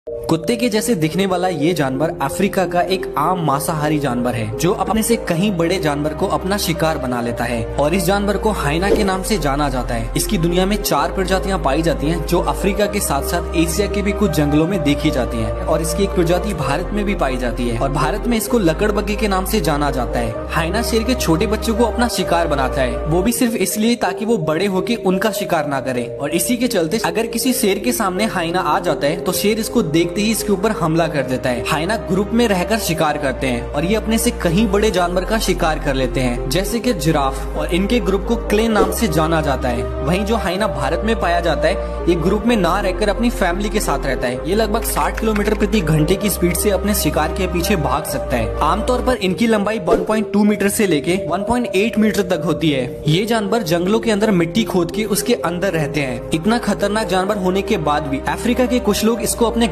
कुत्ते के जैसे दिखने वाला ये जानवर अफ्रीका का एक आम मांसाहारी जानवर है जो अपने से कहीं बड़े जानवर को अपना शिकार बना लेता है और इस जानवर को हाइना के नाम से जाना जाता है। इसकी दुनिया में 4 प्रजातियां पाई जाती हैं जो अफ्रीका के साथ साथ एशिया के भी कुछ जंगलों में देखी जाती हैं और इसकी एक प्रजाति भारत में भी पाई जाती है और भारत में इसको लकड़बग्गे के नाम से जाना जाता है। हाइना शेर के छोटे बच्चों को अपना शिकार बनाता है, वो भी सिर्फ इसलिए ताकि वो बड़े होके उनका शिकार ना करे और इसी के चलते अगर किसी शेर के सामने हाइना आ जाता है तो शेर इसको देखते ही इसके ऊपर हमला कर देता है। हाइना ग्रुप में रहकर शिकार करते हैं और ये अपने से कहीं बड़े जानवर का शिकार कर लेते हैं जैसे कि जिराफ और इनके ग्रुप को क्ले नाम से जाना जाता है। वहीं जो हाइना भारत में पाया जाता है ये ग्रुप में ना रहकर अपनी फैमिली के साथ रहता है। ये लगभग 60 किलोमीटर प्रति घंटे की स्पीड से अपने शिकार के पीछे भाग सकता है। आमतौर पर इनकी लंबाई 1.2 मीटर से लेके 1.8 मीटर तक होती है। ये जानवर जंगलों के अंदर मिट्टी खोद के उसके अंदर रहते हैं। इतना खतरनाक जानवर होने के बाद भी अफ्रीका के कुछ लोग इसको अपने